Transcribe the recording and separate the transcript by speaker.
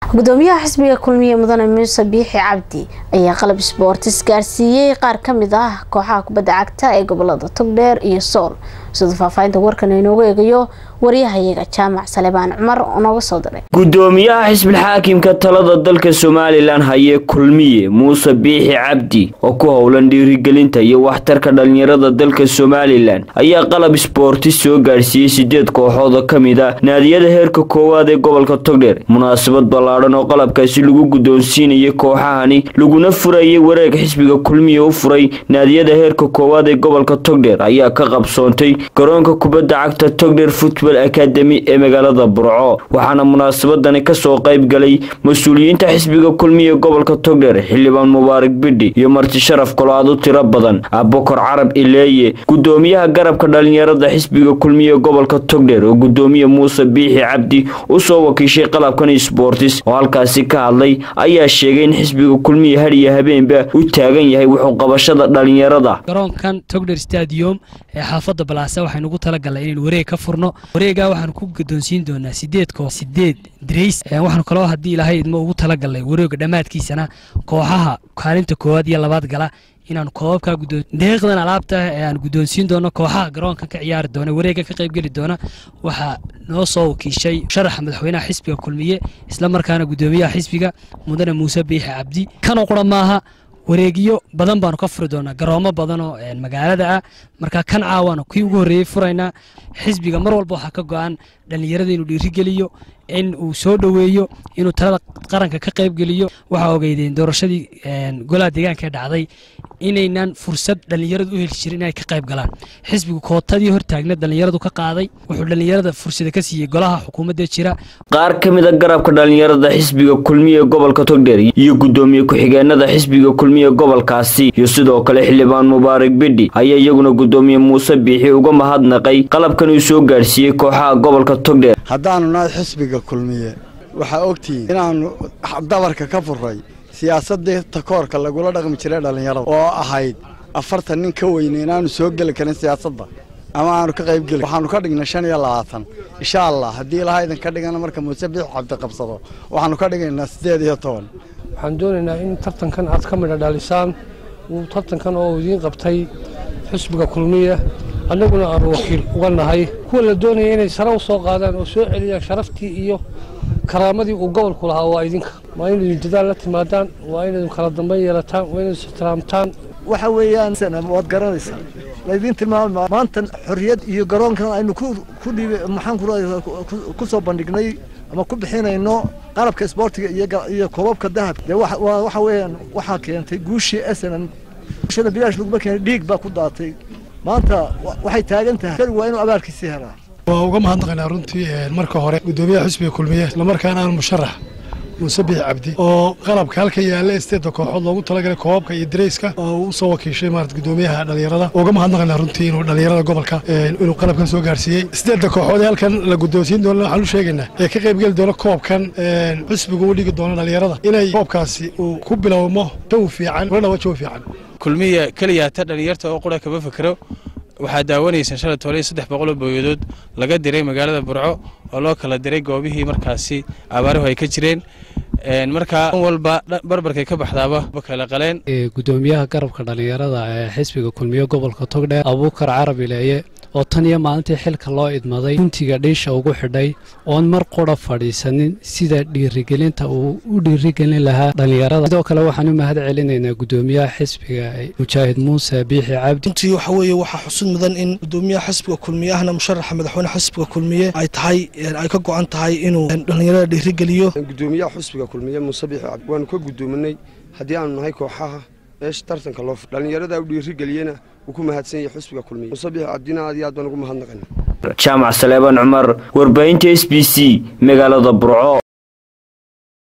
Speaker 1: gudoomiyaha xisbiga kulmiye mudane Muuse Biixi Cabdi ayaa qalab sports gaarsiiyay qaar kamid ah kooxaha kubadda cagta ee gobolada Togdheer iyo Sool sida faafaynta warkan inoogu eegayo wariyahayaga Jaamac Salebaan Cumar oo nooga soo diray
Speaker 2: gudoomiyaha xisbiga xaakimka talada dalka Soomaaliland haye kulmiye Muuse Biixi Cabdi oo ku howlan dhiirigelinta iyo waxtarka dhalinyarada dalka Soomaaliland ayaa qalab sports soo gaarsiiyay 8 kooxood kamid ah naadiyada heerka koowaad ee gobolka Togdheer munaasabad ballaaran oo qalabkaasi lagu gudoonsiinayay kooxahani laguna furayay wareeg xisbiga kulmiye u furay naadiyada heerka koowaad ee gobolka Togdheer ayaa ka qabsoontay garoonka kubadda cagta Togdheer Football Academy ee magaalada Burco waxaana munaasabadani ka soo qayb galay mas'uuliyiinta xisbiga kulmiye gobolka Togdheer xildhibaan Mubaarak Bidhi iyo marti sharaf kalaad u tiro badan Abubakar Carab Ileeye gudoomiyaha garabka dhalinyarada xisbiga kulmiye gobolka Togdheer oo gudoomiye Muuse Biixi Cabdi u soo wakiishay qalabkan sports oo halkaasi ka hadlay ayaa sheegay in xisbiga kulmiye hariya habeenba u taagan yahay wuxuu qabashada dhalinyarada
Speaker 3: garoonkan Togdheer Stadium ee xaafadda Balaasa waxaan ugu talagalay in wareeg ka furno wareega waxaan ku gudoonsiin doonaa 8 dreys waxaan kaloo hadii Ilaahay idmo ugu talagalay wareega dhamaadkiisana kooxaha kaalinta koowaad iyo labaad gala inaan koobka gudoon deeqdan alaabta aan gudoonsiin doono kooxaha garoonka ka ciyaar doona wareega ka qayb gali doona waxa noo soo wakiishay sharax madaxweynaha xisbiga kulmiye isla markaana gudoomiyaha xisbiga mudane Muuse Biixi Cabdi kan qura maaha wareegiyo badan baan ka furi doona garoomo badan oo magaalada ah marka kan caawana kii ugu horeeyay furayna xisbiga mar walba waxa ka go'an dhalinyarada inuu dhiirigeliyo in uu soo dhaweeyo inuu talada qaranka ka qayb galiyo waxa ogeydeen doorashadii golaha deegaanka dhacday inaynan fursad dhalinyaradu u heli jirin inay ka qayb galaan xisbigu kootadii hor taagna dhalinyaradu ka qaaday wuxuu dhalinyarada fursad ka siiyay golaha xukuumadda jira
Speaker 2: qaar kamid ah garabka dhalinyarada xisbiga kulmiye gobolka Togdheer iyo gudoomiye ku xigeenada xisbiga kulmiye gobolkaasi iyo sidoo kale xildhibaan Mubaarak Bidhi ayaa iyaguna gudoomiye Muuse Biixi uga mahadnaqay qalabkan uu soo gaarsiiyay kooxaha gobolka Togdheer
Speaker 4: haddaanu nahay xisbiga kulmiye waxa ogtii inaanu dabarka ka furay siyaasadda takoorka lagula dhaqmi jiray dhalinyarada oo ahayd 40 nin ka weyn inaanu soo gali karin siyaasadda ama aanu ka qayb gali waxaanu ka dhignay 25 insha Allah hadii Ilaahay idin ka dhigana marka Muuse Biixi Cabdi qabsado waxaanu ka dhigaynaa 18
Speaker 5: waxaan doonaynaa in tartankan aad ka mid dhalisaan uu tartankan oo idin qabtay xisbiga kulmiye annaguna aan wakiil uga nahay kuwa la doonaya inay sare u soo qaadaan oo soo celiyaan sharaftii iyo karaamadii uu gobolku lahaa waa idinka ma inay dadaal la timaadaan waa inay kala dambeyn yeelataan waa inay istiraamtaan
Speaker 6: waxa weeyaan wad garanaysaa laydin tilmaamo maanta xorriyad iyo garoonkan aynu ku dhibay maxaan ku soo bandhignay ama ku bixinayno qalabka sportiga iyo koobabka dahab waxa weeyaan waxa keentay guushii SNM shada bilaash lagu markay dhiig ba ku daatay maanta waxay taagan tahay waa inuu abaarkiisa helaa
Speaker 7: uga mahadnaqaynaa runtii marka hore gudoomiyaha xisbiga kulmiye isla markaana aan musharax Muuse Biixi Cabdi oo qalabka halka yaala isteeda kooxood loogu talagalay koobka iyo dreyska oo soo wakiishay gudoomiyaha dhalinyarada uga mahadnaqaynaa runtii inuu dhalinyarada gobolka inuu qalabkan soo gaarsiiyay isteeda kooxood halkan la gudoonsiin doono waxaan u sheegaynaa ee ka qayb gali doona koobkan xisbiga u dhigi doona dhalinyarada inay koobkaasi uu ku bilowmo taw fiican wala wajo fiican
Speaker 8: kulmiye kaliya ta dhalinyarta oo qura kaba fikro waxaa daawanaysan shalay 300 booyadood laga diray magaalada Burco oo loo kala diray goobihii markaasi abaaruhu ay ka jireen marka walba barbarkay ka baxdaaba kala qaleen
Speaker 3: gudoomiyaha garabka dhalinyarada ee xisbiga kulmiye gobolka Togdheer Abubakar Carab Ileeye oo tan iyo maalintii xilka loo idmaday runtiga dheesha ugu xidhay oo mar qora fadhiisanin sida dhiirigelinta uu u dhiirigelin lahaa dhalinyarada sidoo kale waxaan u mahad celinaynaa gudoomiyaha xisbiga Mujaahid Muuse Biixi Cabdi
Speaker 9: runtii waxa weeye waxa xusid mudan in gudoomiyaha xisbiga kulmiye ahna musharaxa madaxweynaha xisbiga kulmiye ay tahay ay ka go'an tahay inuu dhalinyarada dhiirigeliyo
Speaker 4: gudoomiyaha xisbiga kulmiye Muuse Biixi Cabdi waan ka gudoominay hadii aanu nahay kooxaha tartanka loo dhalinyarada u dhiirigeliyana ku mahadsan yahay xisbiga kulmiye Muuse Biixi Cabdina aad iyo aad baan ugu mahadnaqaynaa
Speaker 2: Jaamac Salebaan Cumar warbaahinta SBC magaalada Burco.